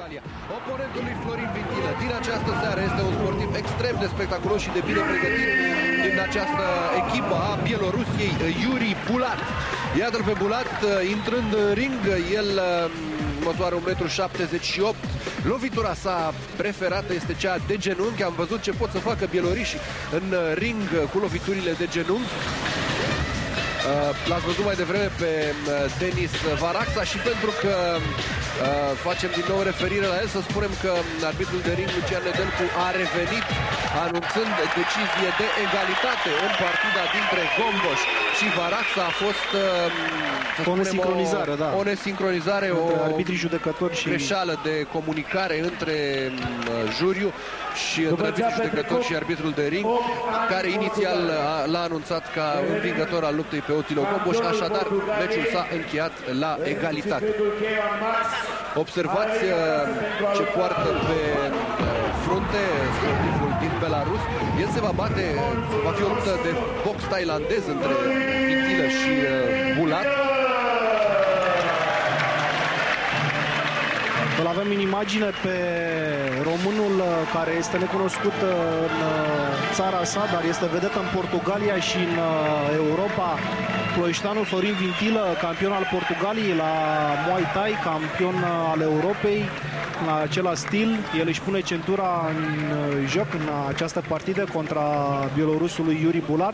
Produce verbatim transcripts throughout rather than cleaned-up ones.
Portugalia. Oponentul lui Florin Vintilă din această seară este un sportiv extrem de spectaculos și de bine pregătit din această echipă a Bielorusiei, Yuri Bulat. Iată-l pe Bulat intrând în ring, el măsoară un metru șaptezeci și opt. Lovitura sa preferată este cea de genunchi. Am văzut ce pot să facă bielorișii în ring cu loviturile de genunchi. L-ați văzut mai devreme pe Denis Varaxa și pentru că facem din nou referire la el, să spunem că arbitrul de ring Lucian Nedelcu a revenit anunțând decizie de egalitate în partida dintre Gomboș și Varaxa. A fost o nesincronizare, da. o nesincronizare, o arbitrii judecători și greșeală de comunicare între juriu și între arbitrii judecători și arbitrul de ring, care inițial l-a anunțat ca învingător al luptei pe Otilo Gomboș, așadar meciul s-a încheiat la egalitate. Observați ce poartă pe frunte sportivul din Belarus. El se va bate, va fi o luptă de box tailandez între Vintilă și Bulat. Îl avem în imagine pe românul care este necunoscut în țara sa, dar este vedetă în Portugalia și în Europa. Ploieșteanul Florin Vintilă, campion al Portugaliei la Muay Thai, campion al Europei în același stil. El își pune centura în joc în această partidă contra bielorusului Yuri Bulat.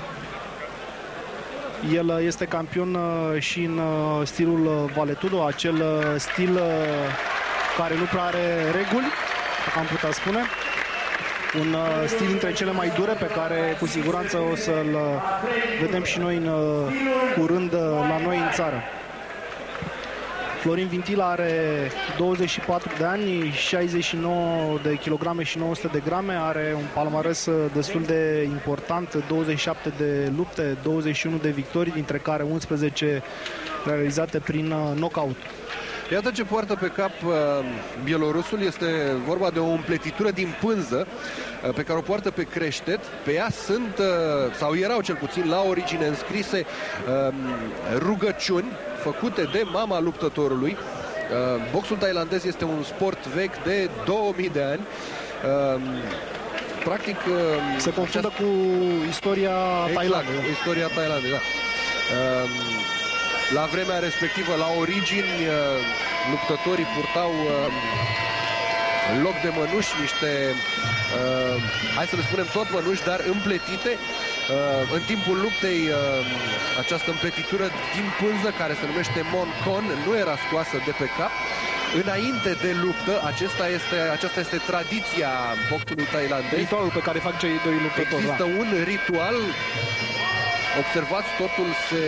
El este campion și în stilul Valetudo, acel stil care nu prea are reguli, am putea spune. Un stil dintre cele mai dure pe care cu siguranță o să-l vedem și noi în curând la noi în țară. Florin Vintilă are douăzeci și patru de ani, șaizeci și nouă de kilograme și nouă sute de grame, are un palmares destul de important, douăzeci și șapte de lupte, douăzeci și unu de victorii, dintre care unsprezece realizate prin knockout. Iată ce poartă pe cap uh, bielorusul, este vorba de o împletitură din pânză uh, pe care o poartă pe creștet. Pe ea sunt, uh, sau erau cel puțin la origine înscrise uh, rugăciuni făcute de mama luptătorului. Uh, boxul tailandez este un sport vechi de două mii de ani. Uh, practic uh, se confundă cu istoria exact, Thailandei. Istoria Thailandei, da. Uh, La vremea respectivă, la origini, luptătorii purtau în loc de mănuși niște, hai să le spunem tot mănuși, dar împletite. În timpul luptei, această împletitură din pânză, care se numește moncon, nu era scoasă de pe cap. Înainte de luptă, acesta este, aceasta este tradiția boxului tailandez. Ritualul pe care fac cei doi luptători. Există da. un ritual. Observați, totul se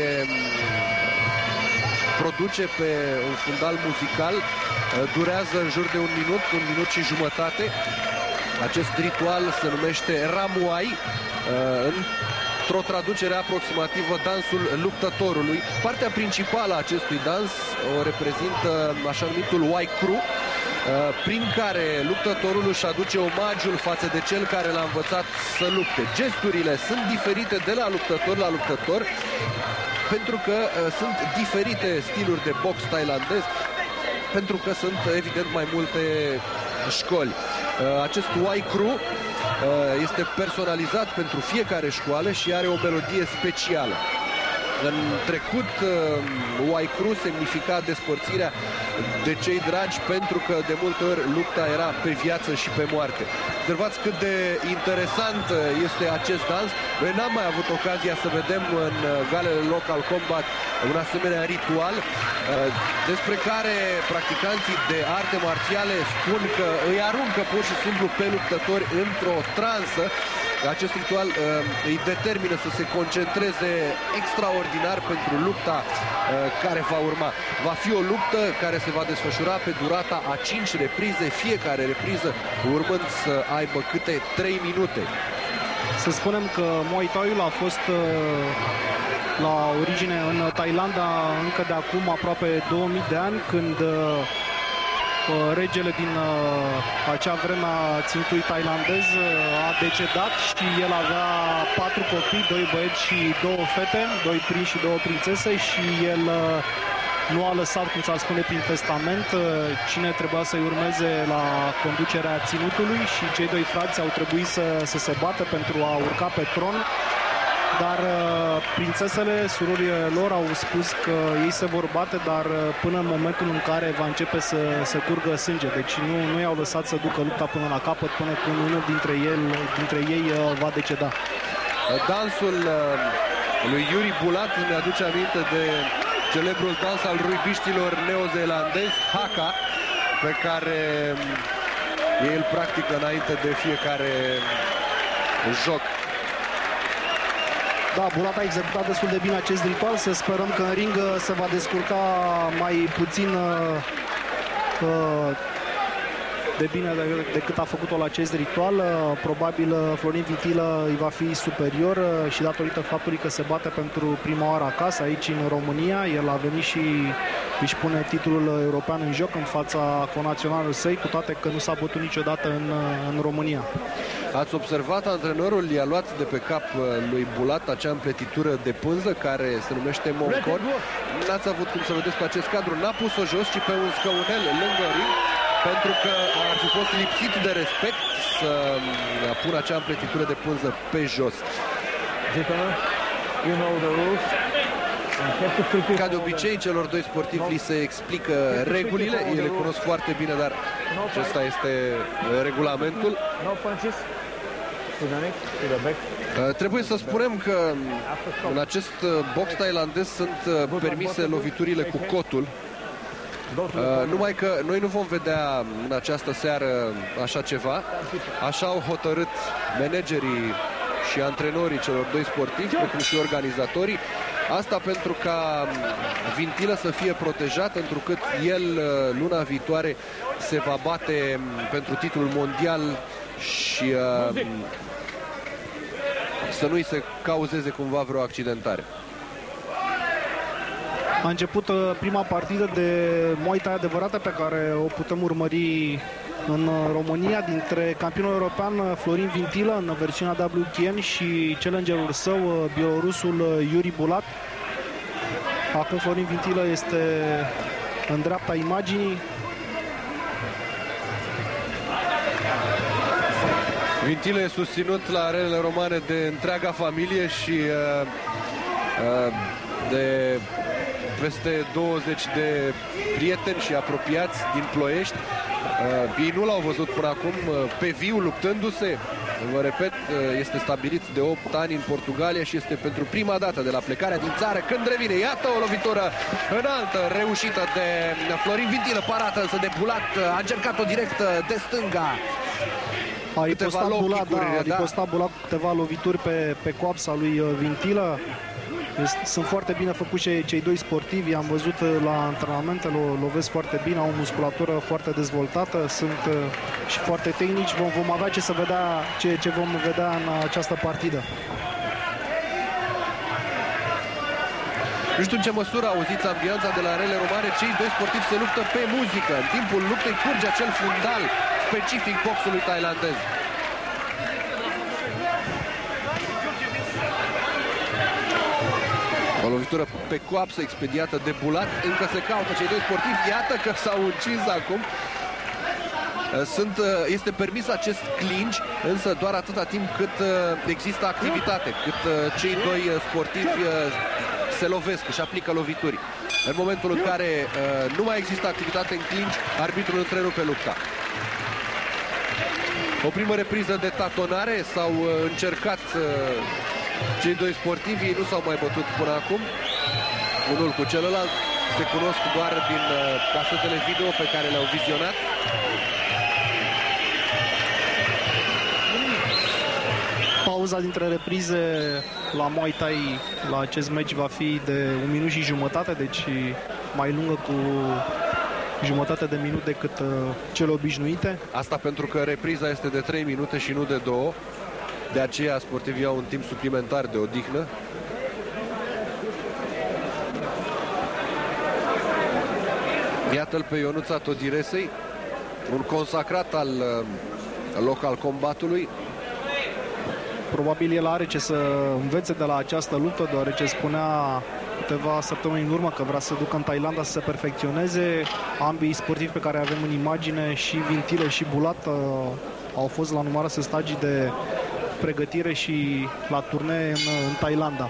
produce pe un fundal muzical, durează în jur de un minut, un minut și jumătate. Acest ritual se numește Ramuai, într-o traducere aproximativă dansul luptătorului. Partea principală a acestui dans o reprezintă așa numitul Wai Kru, prin care luptătorul își aduce omagiul față de cel care l-a învățat să lupte. Gesturile sunt diferite de la luptător la luptător, pentru că uh, sunt diferite stiluri de box tailandez, pentru că sunt evident mai multe școli. Uh, acest Wai Kru uh, este personalizat pentru fiecare școală și are o melodie specială. În trecut, uh, Wai Kru semnifica despărțirea de cei dragi, pentru că de multe ori lupta era pe viață și pe moarte. Observați cât de interesant este acest dans. Noi n-am mai avut ocazia să vedem în galele Local Combat un asemenea ritual, despre care practicanții de arte marțiale spun că îi aruncă pur și simplu pe luptători într-o transă. Acest ritual îi determină să se concentreze extraordinar pentru lupta care va urma. Va fi o luptă care se va desfășura pe durata a cinci reprize, fiecare repriză urmând să aibă câte trei minute. Să spunem că Muay Thai-ul a fost la origine în Thailanda încă de acum aproape două mii de ani, când regele din acea vreme a ținutului tailandez a decedat și el avea patru copii, doi băieți și două fete, doi prinți și două prințese, și el nu a lăsat, cum s-ar spune prin testament, cine trebuia să-i urmeze la conducerea ținutului și cei doi frați au trebuit să, să se bată pentru a urca pe tron. Dar prințesele, surorile lor, au spus că ei se vor bate, dar până în momentul în care va începe să, să curgă sânge. Deci nu, nu i-au lăsat să ducă lupta până la capăt, până când unul dintre, el, dintre ei va deceda. Dansul lui Yuri Bulat ne aduce aminte de celebrul dans al rugbiștilor neozeelandezi, haka, pe care ei îl practică înainte de fiecare joc. Da, Bulat a executat destul de bine acest ritual. Să sperăm că în ring se va descurca mai puțin uh, de bine decât a făcut-o la acest ritual. Probabil Florin Vintilă îi va fi superior și datorită faptului că se bate pentru prima oară acasă, aici în România. El a venit și își pune titlul european în joc în fața conaționalului săi, cu toate că nu s-a bătut niciodată în, în România. Ați observat, antrenorul i-a luat de pe cap lui Bulat acea împletitură de pânză care se numește moncor. N-ați avut cum să vedeți pe acest cadru. N-a pus-o jos, ci pe un scăunel lângă ring, pentru că ar fi fost lipsit de respect să pună acea împletitură de pânză pe jos. Ca de obicei, celor doi sportivi li se explică regulile, ei le cunosc foarte bine, dar acesta este regulamentul. Uh, trebuie să spunem că în acest box thailandez sunt permise loviturile cu cotul. Uh, numai că noi nu vom vedea în această seară așa ceva. Așa au hotărât managerii și antrenorii celor doi sportivi, precum și organizatorii. Asta pentru ca Vintilă să fie protejat, întrucât el luna viitoare se va bate pentru titlul mondial și uh, să nu-i se cauzeze cumva vreo accidentare. A început uh, prima partidă de Muay Thai adevărată pe care o putem urmări în România, dintre campionul european Florin Vintilă în versiunea W K N și challengerul său, bielorusul Yuri Bulat. Acum Florin Vintilă este în dreapta imaginii. Vintilă e susținut la arenele romane de întreaga familie și uh, uh, de peste douăzeci de prieteni și apropiați din Ploiești. Uh, ei nu l-au văzut până acum uh, pe viu luptându-se. Vă repet, uh, este stabilit de opt ani în Portugalia și este pentru prima dată de la plecarea din țară când revine. Iată o lovitură înaltă, reușită de Florin Vintilă, parată însă de Bulat. A încercat-o direct de stânga. A ripostat Bulat, da, a ripostat Bulat cu câteva lovituri pe, pe coapsa lui Vintilă. Sunt foarte bine făcuți cei, cei doi sportivi, am văzut la antrenamente, lo, lovesc foarte bine, au o musculatură foarte dezvoltată, sunt uh, și foarte tehnici. Vom, vom avea ce să vedea, ce, ce vom vedea în această partidă. Nu știu în ce măsură auziți ambianța de la arele romane, cei doi sportivi se luptă pe muzică. În timpul luptei curge acel fundal specific boxului thailandez. O lovitură pe coapsă expediată de Bulat. Încă se caută cei doi sportivi. Iată că s-au încins acum. Sunt, este permis acest clinch, însă doar atâta timp cât există activitate, cât cei doi sportivi se lovesc, își aplică lovituri. În momentul în care nu mai există activitate în clinch, arbitrul întrerupe lupta. O primă repriză de tatonare, s-au încercat cei doi sportivi, ei nu s-au mai bătut până acum, unul cu celălalt, se cunosc doar din casetele video pe care le-au vizionat. Pauza dintre reprize la Muay Thai la acest meci va fi de un minut și jumătate, deci mai lungă cu jumătate de minut decât uh, cele obișnuite. Asta pentru că repriza este de trei minute și nu de două. De aceea sportivii au un timp suplimentar de odihnă. Iată-l pe Ionuț Todiresei, un consacrat al uh, local combatului. Probabil el are ce să învețe de la această luptă, deoarece spunea câteva săptămâni în urmă că vrea să ducă în Thailanda să se perfecționeze. Ambii sportivi pe care avem în imagine, și Vintilă și Bulat, au fost la numeroase stagii de pregătire și la turnee în, în Thailanda.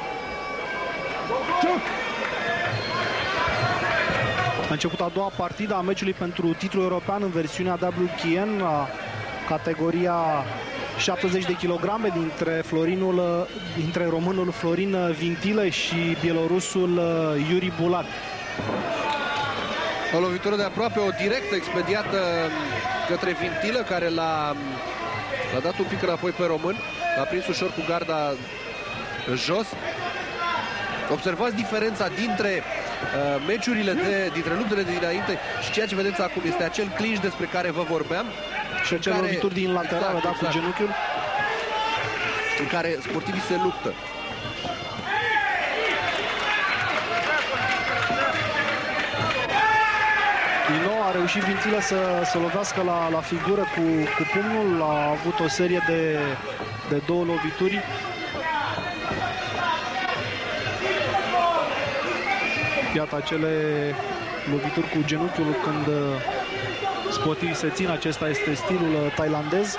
A început a doua partidă a meciului pentru titlul european în versiunea W K N, la categoria șaptezeci de kilograme, dintre, Florinul, dintre românul Florin Vintilă și bielorusul Yuri Bulat. O lovitură de aproape, o directă expediată către Vintilă, care l-a dat un pic înapoi pe român, l-a prins ușor cu garda jos. Observați diferența dintre uh, meciurile de, dintre luptele de dinainte și ceea ce vedeți acum. Este acel clinch despre care vă vorbeam. Și acel care, lovituri din lateral, exact, da, exact, cu genunchiul, în care sportivii se luptă. Din nou a reușit Vintilă să, să lovească la, la figură cu, cu pumnul. A avut o serie de, de două lovituri. Iată acele lovituri cu genunchiul când sportivii se țin. Acesta este stilul thailandez.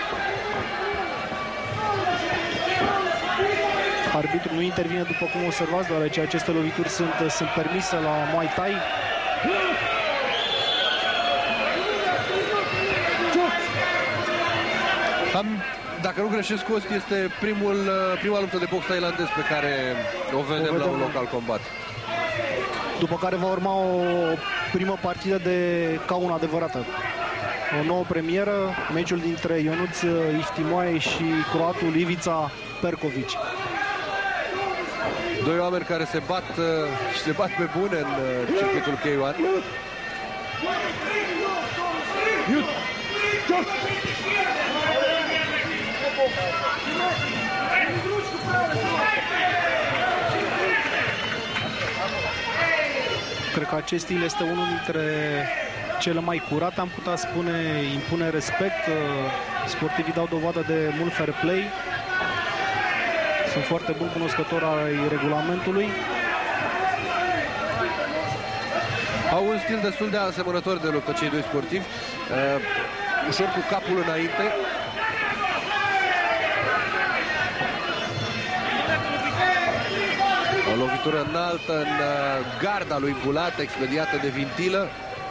Arbitrul nu intervine, după cum observați, deoarece aceste lovituri sunt, sunt permise la Muay Thai. Am, dacă nu greșesc, Costi, este primul, prima luptă de box thailandez pe care o vedem, o vedem la un local combat. După care va urma o primă partidă de ca una adevărată. O nouă premieră, meciul dintre Ionuț Iftimoae și croatul Ivica Perkovic. Doi oameni care se bat și se bat pe bune în circuitul K unu. Cred că acest stil este unul dintre cele mai curate, am putea spune, impune respect. Sportivii dau dovadă de mult fair play. Sunt foarte bun cunoscători ai regulamentului. Au un stil destul de asemănător de luptă cei doi sportivi. Uh, ușor cu capul înainte. O lovitură înaltă în garda lui Bulat, expediată de Vintilă.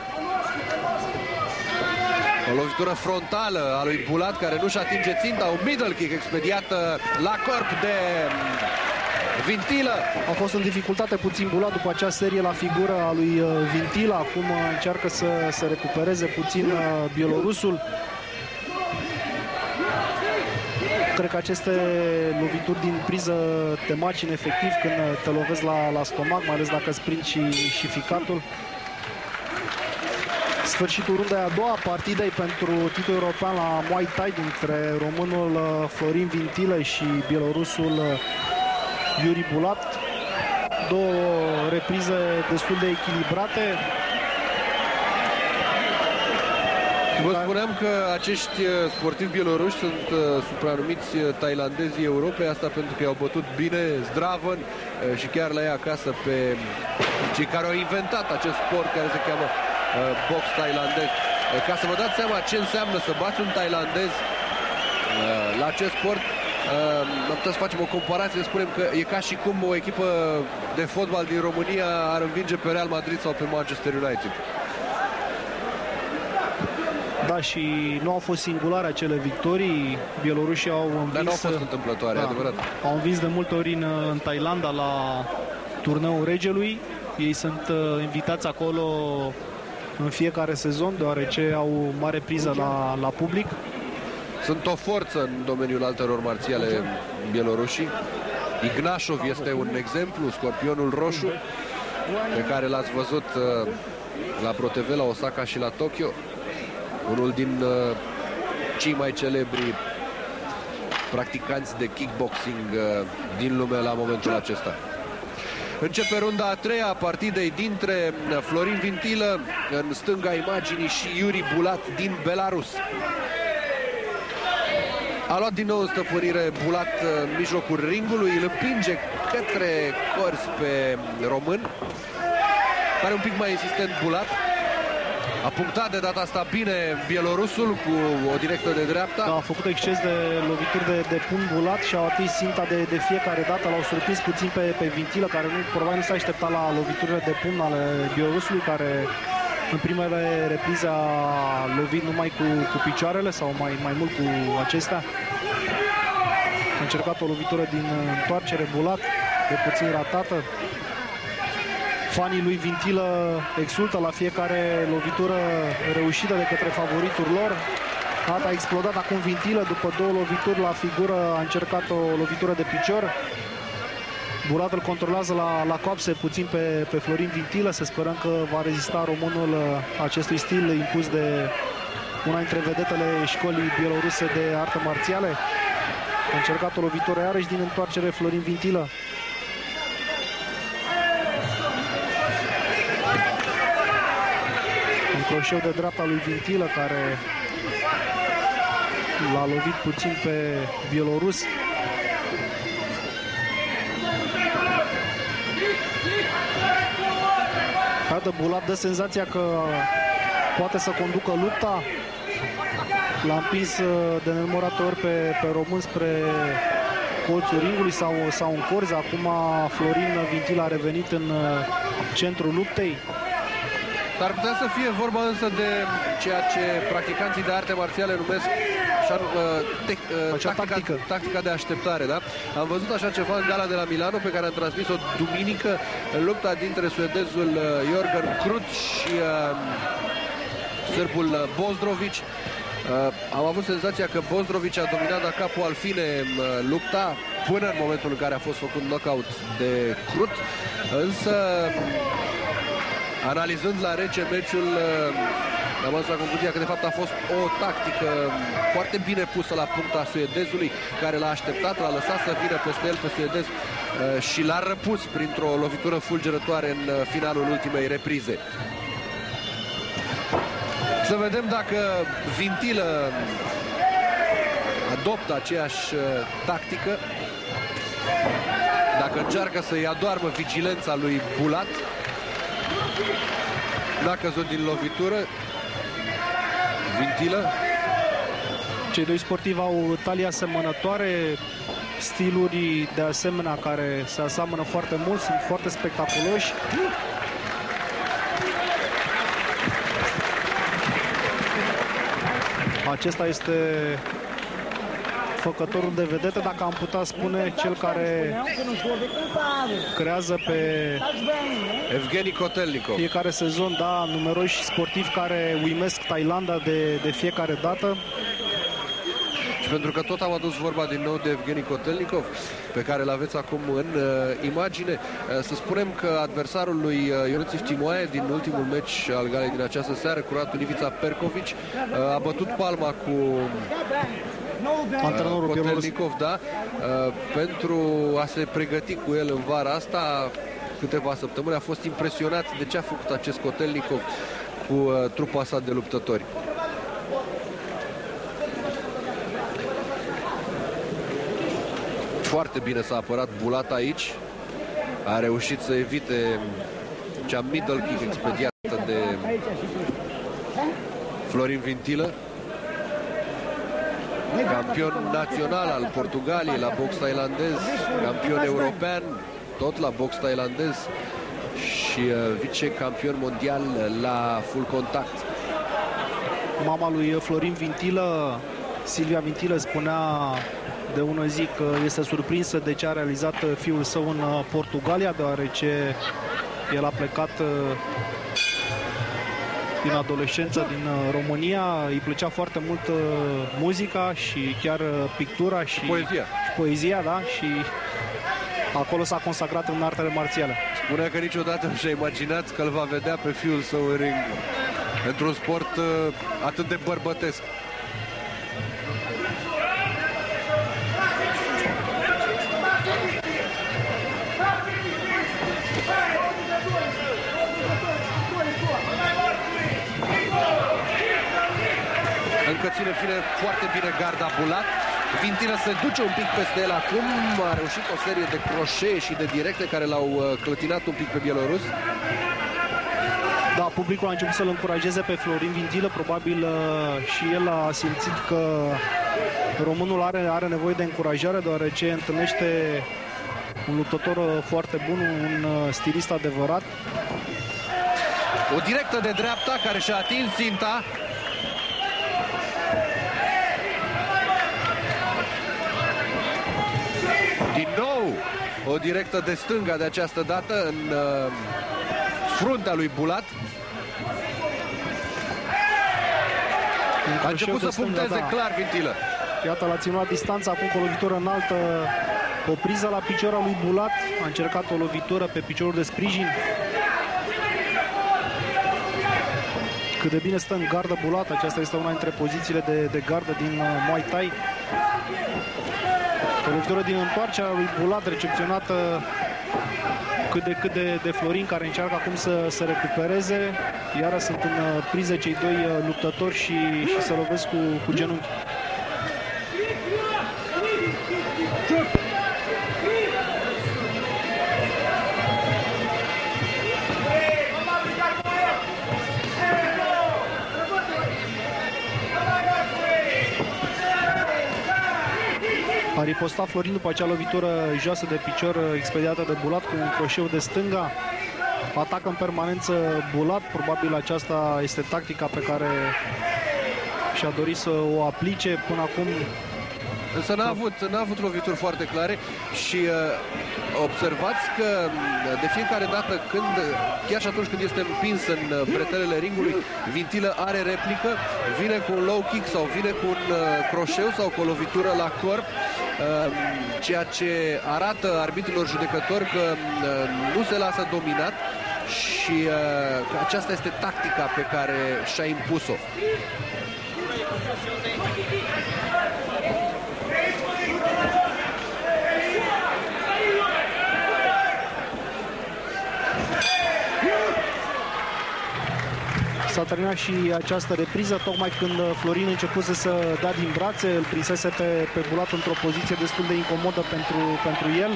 O lovitură frontală a lui Bulat, care nu-și atinge ținta. Un middle kick expediată la corp de Vintilă. A fost în dificultate puțin Bulat după acea serie la figură a lui Vintilă. Acum încearcă să se recupereze puțin bielorusul. Cred că aceste lovituri din priză te macin efectiv când te lovezi la, la stomac, mai ales dacă îți prind și, și ficatul. Sfârșitul rundei a doua partidei pentru titlul european la Muay Thai dintre românul Florin Vintilă și bielorusul Yuri Bulat. Două reprize destul de echilibrate. Vă spuneam că acești sportivi bieloruși sunt uh, supranumiți thailandezii Europei, asta pentru că i-au bătut bine, zdravăn uh, și chiar la ei acasă pe cei care au inventat acest sport care se cheamă uh, box thailandez. Uh, ca să vă dați seama ce înseamnă să bați un thailandez uh, la acest sport, uh, am putea să facem o comparație, să spunem că e ca și cum o echipă de fotbal din România ar învinge pe Real Madrid sau pe Manchester United. Da, și nu au fost singulare acele victorii. Bielorușii au învins... Dar nu au fost întâmplătoare, da, adevărat. Au învins de multe ori în, în Thailanda la turneul Regelui. Ei sunt uh, invitați acolo în fiecare sezon, deoarece au mare priză la, la public. Sunt o forță în domeniul altelor marțiale bielorușii. Ignashov este un exemplu, scorpionul roșu, pe care l-ați văzut uh, la ProTV, la Osaka și la Tokyo. Unul din uh, cei mai celebri practicanți de kickboxing uh, din lume la momentul acesta. Începe runda a treia a partidei dintre Florin Vintilă în stânga imaginii și Yuri Bulat din Belarus. A luat din nou în stăpânire Bulat în mijlocul ringului, îl împinge către corzi pe român. Pare un pic mai insistent Bulat. A punctat de data asta bine bielorusul cu o directă de dreapta. Da, a făcut exces de lovituri de, de pumn Bulat și au atins ținta de, de fiecare dată. L-au surprins puțin pe, pe Vintilă, care nu, probabil nu s-a așteptat la loviturile de pumn ale bielorusului, care în primele reprize a lovit numai cu, cu picioarele sau mai, mai mult cu acestea. A încercat o lovitură din întoarcere Bulat, de puțin ratată. Fanii lui Vintilă exultă la fiecare lovitură reușită de către favoritul lor. Data a explodat acum Vintilă, după două lovituri la figură a încercat o lovitură de picior. Bulat îl controlează la, la coapse puțin pe, pe Florin Vintilă. Să sperăm că va rezista românul acestui stil impus de una dintre vedetele școlii bieloruse de arte marțiale. A încercat o lovitură iarăși din întoarcere Florin Vintilă. Un croșeu de dreapta lui Vintilă, care l-a lovit puțin pe bielorus. Iată, Bulat dă senzația că poate să conducă lupta. L-a împins de nenumărate ori pe, pe român spre colțul ringului sau, sau în corzi. Acum Florin Vintilă a revenit în centrul luptei. Ar putea să fie vorba însă de ceea ce practicanții de arte marțiale numesc așa, te, tactica, tactica de așteptare. Da? Am văzut așa ceva în gala de la Milano, pe care am transmis-o duminică, în lupta dintre suedezul Jörgen Krutt și uh, sârbul Bozdrovic. Uh, am avut senzația că Bozdrovic a dominat la capul al fine uh, lupta până în momentul în care a fost făcut knockout de Krutt, însă analizând la rece meciul, am ajuns la concluzia că de fapt a fost o tactică foarte bine pusă la punct a suedezului, care l-a așteptat, l-a lăsat să vină peste el pe suedez și l-a răpus printr-o lovitură fulgerătoare în finalul ultimei reprize. Să vedem dacă Vintilă adoptă aceeași tactică, dacă încearcă să-i adoarmă vigilența lui Bulat. N-a căzut din lovitură Vintilă. Cei doi sportivi au talii asemănătoare, stiluri de asemenea care se aseamănă foarte mult, sunt foarte spectaculoși. Acesta este făcătorul de vedete, dacă am putea spune, cel care creează pe Evgeni Kotelnikov. Fiecare sezon, da, numeroși sportivi care uimesc Thailanda de, de fiecare dată. Și pentru că tot am adus vorba din nou de Evgeni Kotelnikov, pe care îl aveți acum în uh, imagine, uh, să spunem că adversarul lui uh, Ionuț Timoae din ultimul meci al galei din această seară, curatul Ivița Perkovic, uh, a bătut palma cu antrenorul Kotelnikov, da, uh, pentru a se pregăti cu el în vara asta câteva săptămâni. A fost impresionat de ce a făcut acest Kotelnikov cu uh, trupa sa de luptători. Foarte bine s-a apărat Bulat aici. A reușit să evite cea middle kick expediată de Florin Vintilă, campion național al Portugaliei la box thailandez, campion european tot la box thailandez și uh, vicecampion mondial la full contact. Mama lui Florin Vintilă, Silvia Vintilă, spunea de ună zi că este surprinsă de ce a realizat fiul său în Portugalia, deoarece el a plecat din adolescență din România, îi plăcea foarte mult muzica și chiar pictura și, și poezia. Și poezia, da, și acolo s-a consacrat în artele marțiale. Spunea că niciodată nu și-a imaginat că îl va vedea pe fiul său în ring într-un sport atât de bărbătesc. Încă ține fine foarte bine garda Bulat. Vintilă se duce un pic peste el acum, a reușit o serie de croșee și de directe care l-au clătinat un pic pe bielorus. Da, publicul a început să-l încurajeze pe Florin Vintilă, probabil și el a simțit că românul are, are nevoie de încurajare, deoarece întâlnește un luptător foarte bun, un stilist adevărat. O directă de dreapta care și-a atins ținta. Din nou o directă de stânga de această dată în uh, fruntea lui Bulat. A început să puncteze da. clar Vintilă. Iată, l-a ținut la distanță, acum cu o lovitură înaltă, o priză la picior al lui Bulat. A încercat o lovitură pe piciorul de sprijin. Cât de bine stă în gardă Bulat, aceasta este una dintre pozițiile de, de gardă din uh, Muay Thai. O lovitură din întoarcerea lui Bulat, recepționată cât de cât de, de Florin, care încearcă acum să, să recupereze. Iară sunt în uh, priză cei doi uh, luptători și, și se lovesc cu, cu genunchi. A ripostat Florin după acea lovitură joasă de picior expediată de Bulat cu un croșeu de stânga. Atacă în permanență Bulat, probabil aceasta este tactica pe care și-a dorit să o aplice până acum. Însă n-a avut, n-a avut lovituri foarte clare și uh, observați că de fiecare dată când, chiar și atunci când este împins în bretelele ringului, Vintilă are replică, vine cu un low kick sau vine cu un uh, croșeu sau cu o lovitură la corp, uh, ceea ce arată arbitrilor judecători că uh, nu se lasă dominat și uh, că aceasta este tactica pe care și-a impus-o. S-a terminat și această repriză, tocmai când Florin începuse să dea din brațe, îl prinsese pe, pe Bulat într-o poziție destul de incomodă pentru, pentru el.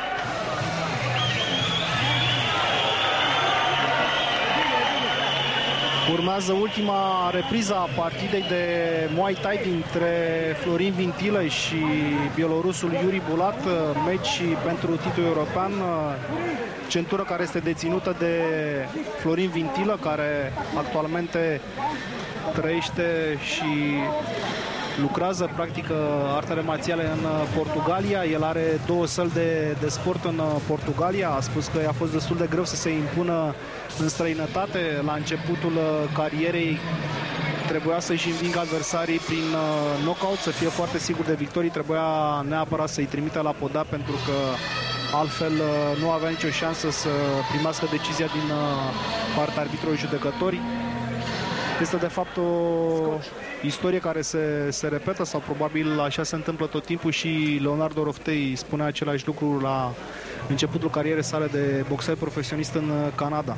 Urmează ultima repriză a partidei de Muay Thai dintre Florin Vintilă și bielorusul Yuri Bulat, meci pentru titlul european, centură care este deținută de Florin Vintilă, care actualmente trăiește și lucrează, practică artele marțiale în Portugalia. El are două săli de, de sport în Portugalia. A spus că i-a fost destul de greu să se impună în străinătate. La începutul carierei trebuia să-și învingă adversarii prin knockout, să fie foarte sigur de victorii. Trebuia neapărat să-i trimită la podea, pentru că altfel nu avea nicio șansă să primească decizia din partea arbitrului judecători. Este de fapt o istorie care se, se repetă, sau probabil așa se întâmplă tot timpul, și Leonardo Roftei spunea același lucru la începutul carierei sale de boxer profesionist în Canada.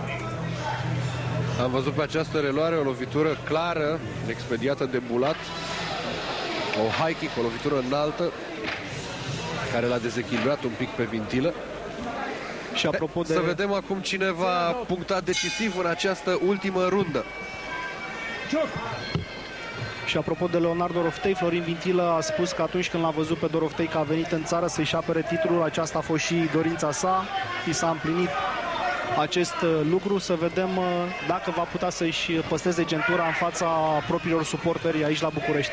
Am văzut pe această reluare o lovitură clară, expediată de Bulat, o high kick, o lovitură înaltă, care l-a dezechilibrat un pic pe Vintilă. Și apropo de... Să vedem acum cine va puncta decisiv în această ultimă rundă. Și apropo de Leonardo Roftei, Florin Vintilă a spus că atunci când l-a văzut pe Roftei că a venit în țară să-și apere titlul, aceasta a fost și dorința sa, și s-a împlinit acest lucru. Să vedem dacă va putea să-și păstreze centura în fața propriilor suporteri aici la București.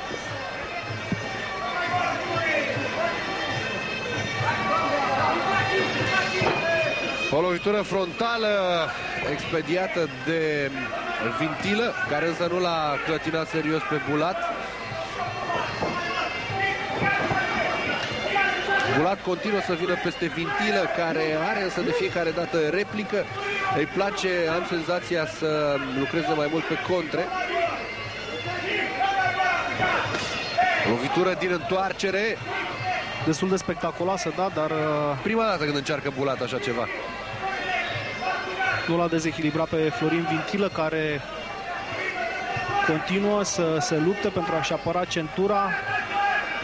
O lovitură frontală expediată de Vintilă, care însă nu l-a clătinat serios pe Bulat. Bulat continuă să vină peste Vintilă, care are însă de fiecare dată replică. Îi place, am senzația, să lucreze mai mult pe contre. Lovitură din întoarcere. Destul de spectaculoasă, da, dar... Prima dată când încearcă Bulat așa ceva. Nu l-a dezechilibrat pe Florin Vintilă, care continuă să se lupte pentru a-și apăra centura.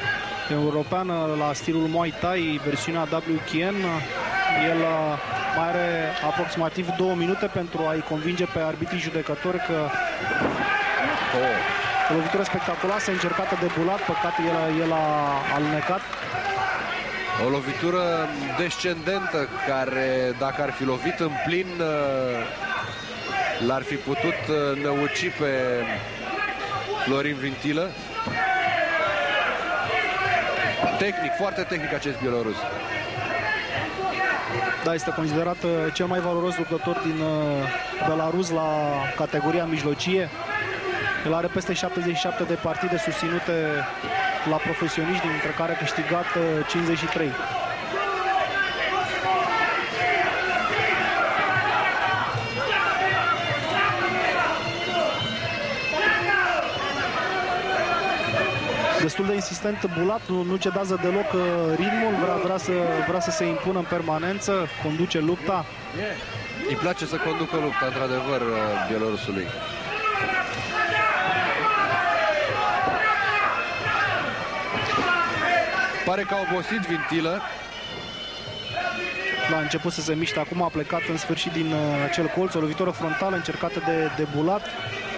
european la stilul Muay Thai, versiunea W K N. El mai are aproximativ două minute pentru a-i convinge pe arbitrii judecători că oh. o lovitură spectaculoasă încercată de Bulat, păcate el, el a alunecat. O lovitură descendentă care, dacă ar fi lovit în plin, l-ar fi putut năuci pe Florin Vintilă. Tehnic, foarte tehnic acest bielorus. Da, este considerat cel mai valoros luptător din Belarus la categoria mijlocie. El are peste șaptezeci și șapte de partide susținute la profesioniști, dintre care a câștigat cincizeci și trei. Destul de insistent Bulat, nu, nu cedează deloc ritmul, vrea, vrea, să, vrea să se impună în permanență, conduce lupta. Îi place să conducă lupta, într-adevăr, bielorusului. Pare că a obosit Vintilă. La început să se miște, acum a plecat în sfârșit din uh, acel colț, o lovitură frontală încercată de, de Bulat.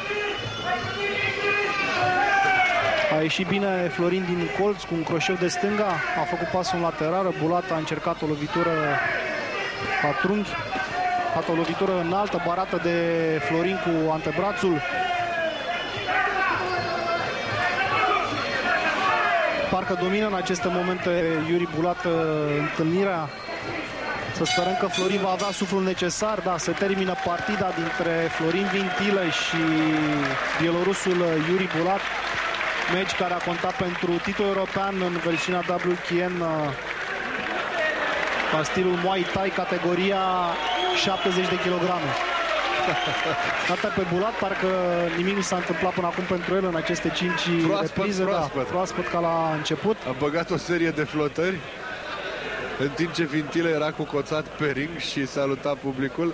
A ieșit bine Florin din colț cu un croșeu de stânga, a făcut pasul în lateral, Bulat a încercat o lovitură la trunchi, a dat o lovitură înaltă, barată de Florin cu antebrațul. Parcă domină în aceste momente Iuri Bulat întâlnirea. Să sperăm că Florin va avea suflul necesar. Da, se termină partida dintre Florin Vintilă și bielorusul Iuri Bulat. Meci care a contat pentru titlul european în versiunea W K N la stilul Muay Thai, categoria șaptezeci de kilograme. Data pe Bulat, parcă nimic nu s-a întâmplat până acum pentru el în aceste cinci proaspăt, reprize. proaspăt. Da, proaspăt ca la început. A băgat o serie de flotări în timp ce Vintilă era cucoțat pe ring și saluta publicul.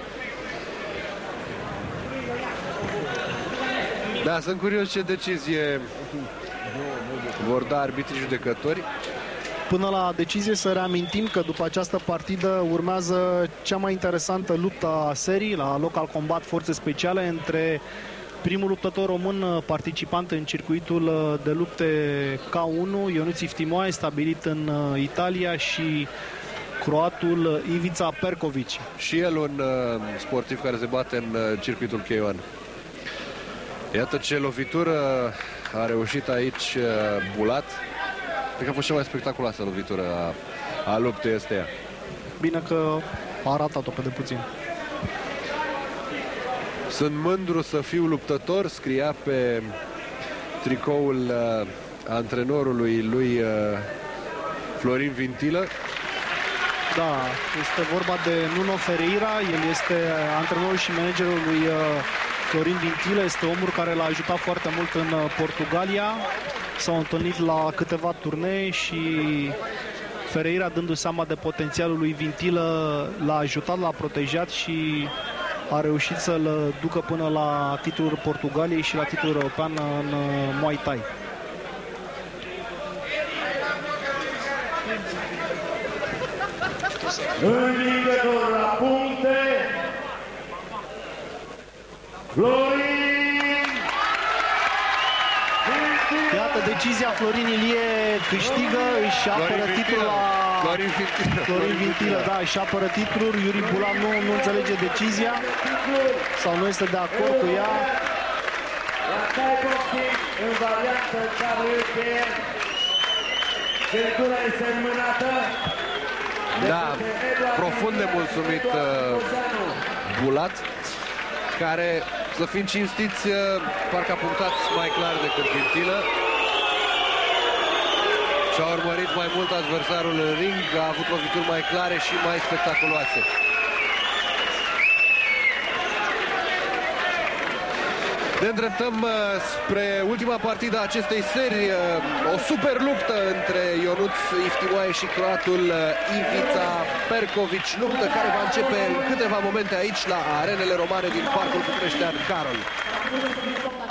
Da, sunt curios ce decizie vor da arbitrii judecători. Până la decizie să reamintim că după această partidă urmează cea mai interesantă luptă a serii la Local Combat Forțe Speciale între primul luptător român participant în circuitul de lupte K unu, Ionuț Iftimoae, stabilit în Italia, și croatul Ivica Perkovic. Și el un uh, sportiv care se bate în uh, circuitul K unu. Iată ce lovitură a reușit aici uh, Bulat. Cred că a fost cea mai spectaculoasă lovitură a, a luptei astea. Bine că a arătat-o pe de puțin. Sunt mândru să fiu luptător, scria pe tricoul uh, antrenorului lui uh, Florin Vintilă. Da, este vorba de Nuno Ferreira, el este antrenorul și managerul lui uh, Florin Vintilă, este omul care l-a ajutat foarte mult în uh, Portugalia. S-au întâlnit la câteva turnee și Ferreira, dându-și seama de potențialul lui Vintilă, l-a ajutat, l-a protejat și a reușit să-l ducă până la titlul Portugaliei și la titlul european în Muay Thai. Învingător la puncte, Florin! Iată decizia, Florin Ilie câștigă, își apără titlul la Florin Vintilă. Florin Vintilă, da, își apără titlul. Iuri Bulat nu, nu înțelege decizia sau nu este de acord cu ea. La Thai-boxing, în variantă W K N, centura este înmânată. Da, profund de mulțumit uh, Bulat, care, să fim cinstiți, uh, parcă a punctat mai clar decât Vintilă. Și-a urmărit mai mult adversarul în ring, a avut lovituri mai clare și mai spectaculoase. Ne îndreptăm uh, spre ultima partidă a acestei serii, uh, o super luptă între Ionuț Iftimoae și croatul uh, Ivica Perkovic, luptă care va începe în câteva momente aici la arenele romane din Parcul Bucureștean Carol.